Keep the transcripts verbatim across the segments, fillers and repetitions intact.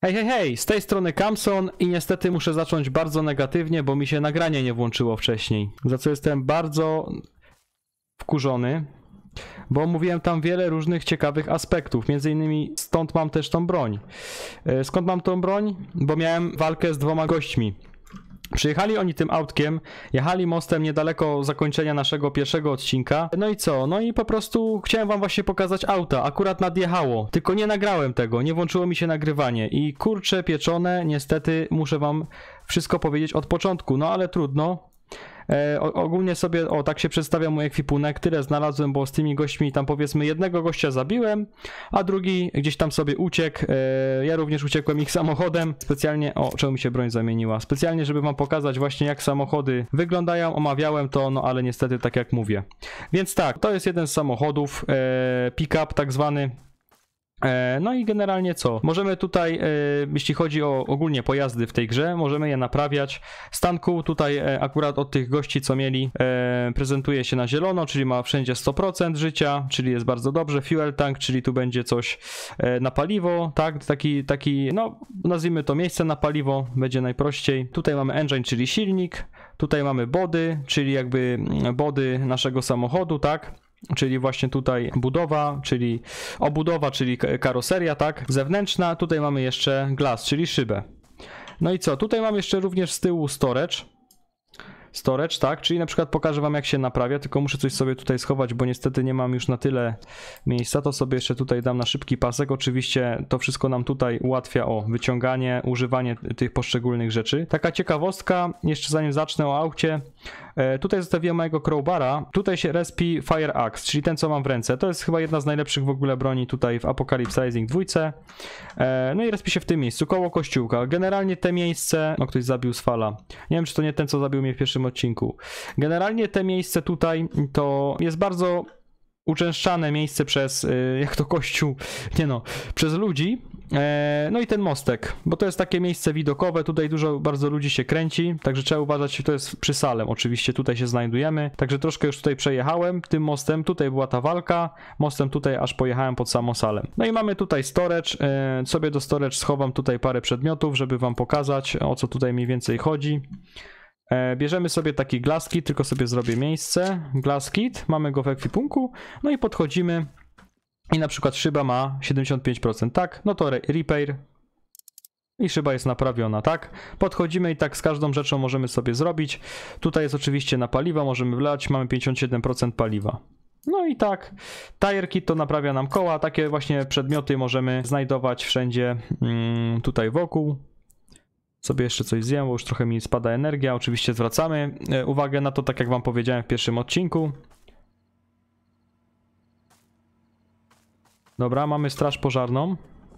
Hej, hej, hej, z tej strony Kamson i niestety muszę zacząć bardzo negatywnie, bo mi się nagranie nie włączyło wcześniej, za co jestem bardzo wkurzony, bo mówiłem tam wiele różnych ciekawych aspektów, między innymi stąd mam też tą broń. Skąd mam tą broń? Bo miałem walkę z dwoma gośćmi. Przyjechali oni tym autkiem, jechali mostem niedaleko zakończenia naszego pierwszego odcinka. No i co? No i po prostu chciałem wam właśnie pokazać auta. Akurat nadjechało, tylko nie nagrałem tego, nie włączyło mi się nagrywanie. I kurcze pieczone, niestety muszę wam wszystko powiedzieć od początku, no ale trudno. E, ogólnie sobie, o tak się przedstawia mój ekwipunek, tyle znalazłem, bo z tymi gośćmi tam powiedzmy jednego gościa zabiłem, a drugi gdzieś tam sobie uciekł, e, ja również uciekłem ich samochodem, specjalnie, o czemu mi się broń zamieniła, specjalnie żeby wam pokazać właśnie jak samochody wyglądają, omawiałem to, no ale niestety tak jak mówię. Więc tak, to jest jeden z samochodów, e, pick-up tak zwany. No i generalnie co? Możemy tutaj, jeśli chodzi o ogólnie pojazdy w tej grze, możemy je naprawiać. Stan kół tutaj akurat od tych gości, co mieli, prezentuje się na zielono, czyli ma wszędzie sto procent życia, czyli jest bardzo dobrze. Fuel tank, czyli tu będzie coś na paliwo, tak? Taki, taki, no nazwijmy to miejsce na paliwo, będzie najprościej. Tutaj mamy engine, czyli silnik. Tutaj mamy body, czyli jakby body naszego samochodu, tak? Czyli właśnie tutaj budowa, czyli obudowa, czyli karoseria, tak, zewnętrzna. Tutaj mamy jeszcze glass, czyli szybę. No i co? Tutaj mam jeszcze również z tyłu storage. Storage, tak, czyli na przykład pokażę wam jak się naprawia, tylko muszę coś sobie tutaj schować, bo niestety nie mam już na tyle miejsca, to sobie jeszcze tutaj dam na szybki pasek. Oczywiście to wszystko nam tutaj ułatwia o wyciąganie, używanie tych poszczególnych rzeczy. Taka ciekawostka, jeszcze zanim zacznę o aucie, e, tutaj zostawiłem mojego crowbara, tutaj się respi Fire Axe, czyli ten co mam w ręce, to jest chyba jedna z najlepszych w ogóle broni tutaj w Apocalypse Rising dwa. E, no i respi się w tym miejscu, koło kościółka. Generalnie te miejsce, no ktoś zabił z fala, nie wiem czy to nie ten co zabił mnie w pierwszym odcinku. Generalnie te miejsce tutaj to jest bardzo uczęszczane miejsce przez, jak to kościół, nie no, przez ludzi. No i ten mostek, bo to jest takie miejsce widokowe, tutaj dużo bardzo ludzi się kręci, także trzeba uważać, to jest przy Salem, oczywiście tutaj się znajdujemy, także troszkę już tutaj przejechałem tym mostem, tutaj była ta walka, mostem tutaj aż pojechałem pod samo Salem. No i mamy tutaj storage, sobie do storage schowam tutaj parę przedmiotów, żeby wam pokazać, o co tutaj mniej więcej chodzi. Bierzemy sobie taki glass kit, tylko sobie zrobię miejsce, glass kit, mamy go w ekwipunku, no i podchodzimy i na przykład szyba ma siedemdziesiąt pięć procent, tak, no to repair i szyba jest naprawiona, tak, podchodzimy i tak z każdą rzeczą możemy sobie zrobić. Tutaj jest oczywiście na paliwo, możemy wlać, mamy pięćdziesiąt siedem procent paliwa. No i tak, tire kit to naprawia nam koła, takie właśnie przedmioty możemy znajdować wszędzie mm, tutaj wokół. Sobie jeszcze coś zjem, bo już trochę mi spada energia. Oczywiście zwracamy uwagę na to, tak jak wam powiedziałem w pierwszym odcinku. Dobra, mamy straż pożarną.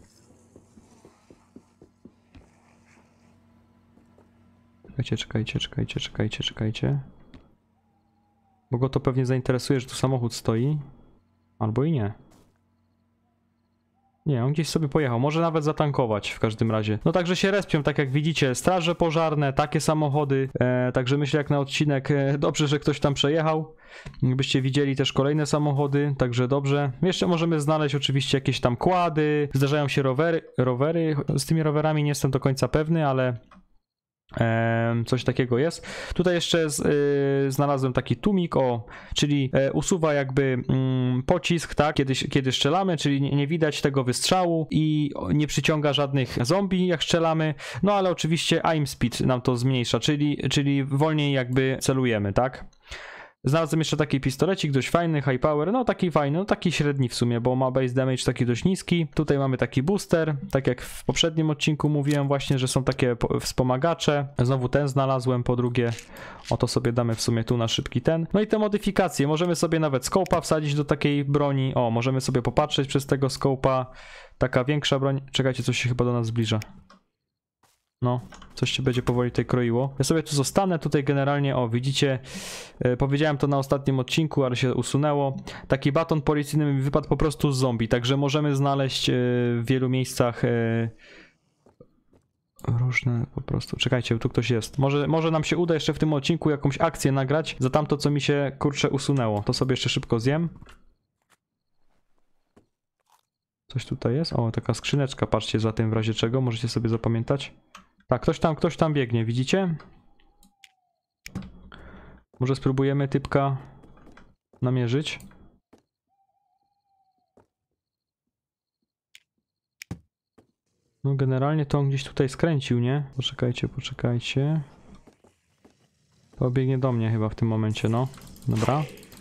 Czekajcie, czekajcie, czekajcie, czekajcie, czekajcie. Bo go to pewnie zainteresuje, że tu samochód stoi. Albo i nie. Nie, on gdzieś sobie pojechał, może nawet zatankować w każdym razie. No także się respią, tak jak widzicie, straże pożarne, takie samochody, e, także myślę jak na odcinek, e, dobrze, że ktoś tam przejechał. Jakbyście widzieli też kolejne samochody, także dobrze. Jeszcze możemy znaleźć oczywiście jakieś tam kłady, zdarzają się rowery, rowery. Z tymi rowerami nie jestem do końca pewny, ale... coś takiego jest. Tutaj jeszcze z, y, znalazłem taki tłumik, o, czyli y, usuwa jakby y, pocisk, tak, kiedy, kiedy strzelamy, czyli nie, nie widać tego wystrzału i nie przyciąga żadnych zombie jak strzelamy, no ale oczywiście aim speed nam to zmniejsza, czyli, czyli wolniej jakby celujemy, tak. Znalazłem jeszcze taki pistolecik, dość fajny, high power, no taki fajny, no taki średni w sumie, bo ma base damage taki dość niski. Tutaj mamy taki booster, tak jak w poprzednim odcinku mówiłem właśnie, że są takie wspomagacze. Znowu ten znalazłem, po drugie, oto sobie damy w sumie tu na szybki ten. No i te modyfikacje, możemy sobie nawet scope'a wsadzić do takiej broni, o, możemy sobie popatrzeć przez tego scope'a, taka większa broń, czekajcie, coś się chyba do nas zbliża. No, coś się będzie powoli tutaj kroiło. Ja sobie tu zostanę, tutaj generalnie, o widzicie, yy, powiedziałem to na ostatnim odcinku, ale się usunęło. Taki baton policyjny mi wypadł po prostu z zombie, także możemy znaleźć yy, w wielu miejscach yy, różne po prostu. Czekajcie, tu ktoś jest. Może, może nam się uda jeszcze w tym odcinku jakąś akcję nagrać za tamto, co mi się kurczę usunęło. To sobie jeszcze szybko zjem. Coś tutaj jest? O, taka skrzyneczka, patrzcie za tym w razie czego, możecie sobie zapamiętać. Tak, ktoś tam, ktoś tam biegnie, widzicie? Może spróbujemy typka namierzyć. No generalnie to on gdzieś tutaj skręcił, nie? Poczekajcie, poczekajcie. To biegnie do mnie chyba w tym momencie, no. Dobra.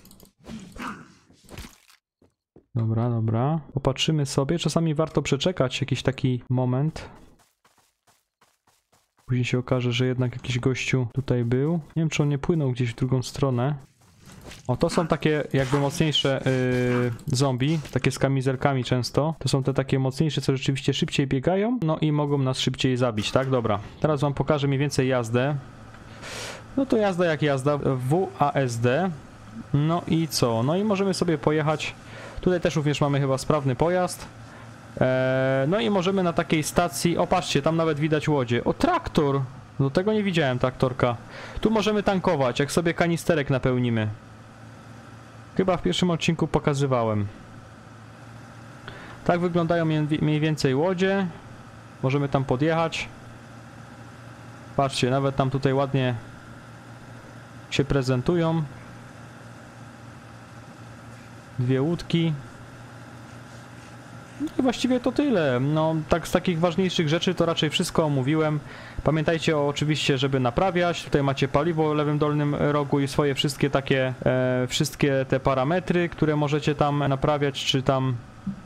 Dobra, dobra. Popatrzymy sobie. Czasami warto przeczekać jakiś taki moment. Później się okaże, że jednak jakiś gościu tutaj był. Nie wiem, czy on nie płynął gdzieś w drugą stronę. O, to są takie jakby mocniejsze yy, zombie, takie z kamizelkami często. To są te takie mocniejsze, co rzeczywiście szybciej biegają, no i mogą nas szybciej zabić, tak? Dobra, teraz wam pokażę mniej więcej jazdę. No to jazda jak jazda, W A S D. No i co? No i możemy sobie pojechać. Tutaj też również mamy chyba sprawny pojazd. Eee, no i możemy na takiej stacji, o patrzcie, tam nawet widać łodzie. O, traktor! Do tego nie widziałem traktorka. Tu możemy tankować, jak sobie kanisterek napełnimy. Chyba w pierwszym odcinku pokazywałem. Tak wyglądają mniej więcej łodzie. Możemy tam podjechać. Patrzcie, nawet tam tutaj ładnie się prezentują. Dwie łódki. No i właściwie to tyle. No, tak z takich ważniejszych rzeczy to raczej wszystko omówiłem. Pamiętajcie o, oczywiście, żeby naprawiać. Tutaj macie paliwo w lewym dolnym rogu i swoje wszystkie takie, e, wszystkie te parametry, które możecie tam naprawiać, czy tam...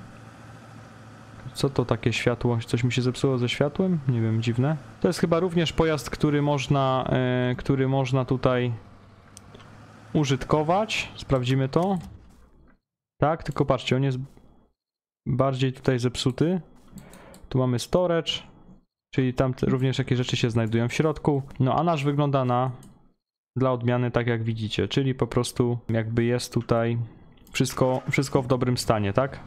Co to takie światło? Coś mi się zepsuło ze światłem? Nie wiem, dziwne. To jest chyba również pojazd, który można, e, który można tutaj użytkować. Sprawdzimy to. Tak, tylko patrzcie, on jest bardziej tutaj zepsuty. Tu mamy storage, czyli tam również jakieś rzeczy się znajdują w środku. No a nasz wygląda na, dla odmiany tak jak widzicie, czyli po prostu jakby jest tutaj wszystko, wszystko w dobrym stanie, tak?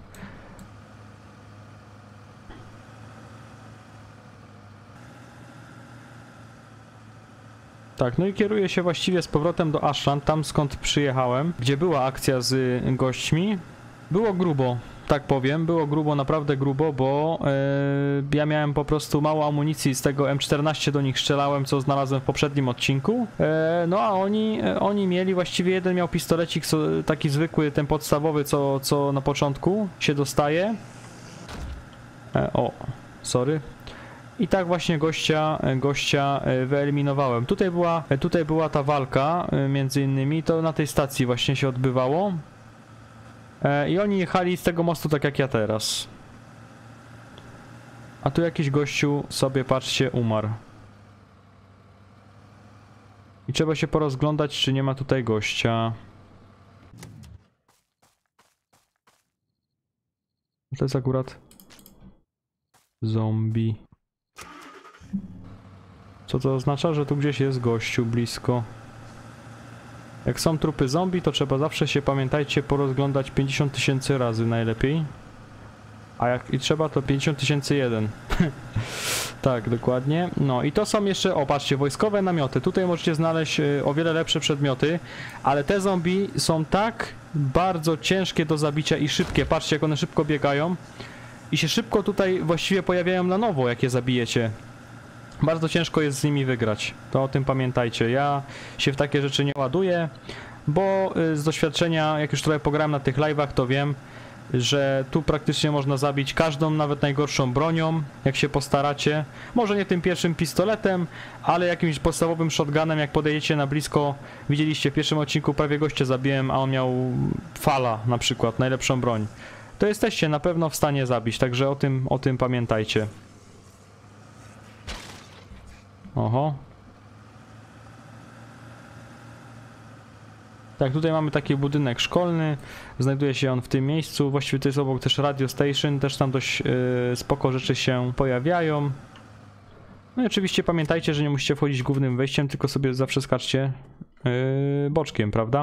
Tak, no i kieruję się właściwie z powrotem do Ashland, tam skąd przyjechałem, gdzie była akcja z gośćmi. Było grubo, tak powiem, było grubo, naprawdę grubo, bo yy, ja miałem po prostu mało amunicji z tego M czternaście, do nich strzelałem, co znalazłem w poprzednim odcinku. Yy, no a oni, yy, oni mieli, właściwie jeden miał pistolecik, co, taki zwykły, ten podstawowy, co, co na początku się dostaje. Yy, o, sorry. I tak właśnie gościa, gościa wyeliminowałem. Tutaj była, tutaj była ta walka, między innymi, to na tej stacji właśnie się odbywało. I oni jechali z tego mostu tak jak ja teraz. A tu jakiś gościu sobie, patrzcie, umarł. I trzeba się porozglądać, czy nie ma tutaj gościa. To jest akurat zombie. Co to oznacza, że tu gdzieś jest gościu blisko. Jak są trupy zombie, to trzeba zawsze się, pamiętajcie, porozglądać pięćdziesiąt tysięcy razy najlepiej. A jak i trzeba, to pięćdziesiąt tysięcy jeden. Tak, dokładnie. No i to są jeszcze, o patrzcie, wojskowe namioty. Tutaj możecie znaleźć y, o wiele lepsze przedmioty, ale te zombie są tak bardzo ciężkie do zabicia i szybkie. Patrzcie, jak one szybko biegają. I się szybko tutaj właściwie pojawiają na nowo, jak je zabijecie. Bardzo ciężko jest z nimi wygrać, to o tym pamiętajcie. Ja się w takie rzeczy nie ładuję, bo z doświadczenia, jak już trochę pograłem na tych live'ach, to wiem, że tu praktycznie można zabić każdą, nawet najgorszą bronią, jak się postaracie. Może nie tym pierwszym pistoletem, ale jakimś podstawowym shotgunem, jak podejdziecie na blisko. Widzieliście w pierwszym odcinku, prawie gościa zabiłem, a on miał fala na przykład, najlepszą broń. To jesteście na pewno w stanie zabić, także o tym, o tym pamiętajcie. Oho. Tak, tutaj mamy taki budynek szkolny, znajduje się on w tym miejscu, właściwie to jest obok też radio station, też tam dość yy, spoko rzeczy się pojawiają. No i oczywiście pamiętajcie, że nie musicie wchodzić głównym wejściem, tylko sobie zawsze skaczcie yy, boczkiem, prawda?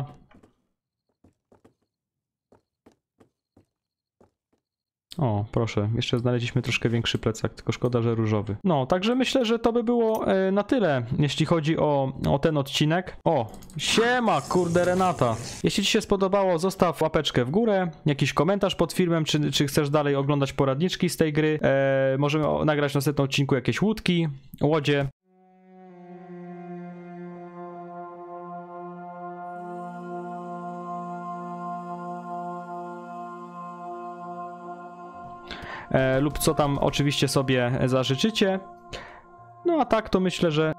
O, proszę, jeszcze znaleźliśmy troszkę większy plecak, tylko szkoda, że różowy. No, także myślę, że to by było e, na tyle, jeśli chodzi o, o ten odcinek. O, siema, kurde Renata. Jeśli ci się spodobało, zostaw łapeczkę w górę, jakiś komentarz pod filmem, czy, czy chcesz dalej oglądać poradniczki z tej gry. E, możemy o, nagrać w następnym odcinku jakieś łódki, łodzie. E, lub co tam oczywiście sobie zażyczycie. No a tak to myślę, że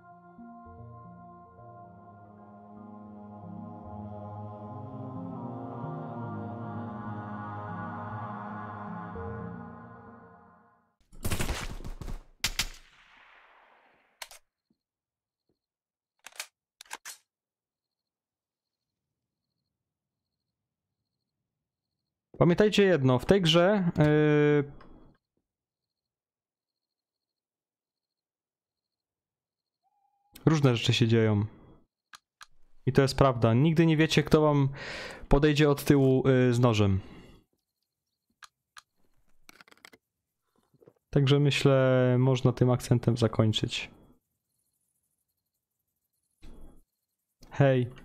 pamiętajcie jedno, w tej grze yy... różne rzeczy się dzieją. I to jest prawda. Nigdy nie wiecie, kto wam podejdzie od tyłu yy, z nożem. Także myślę, można tym akcentem zakończyć. Hej.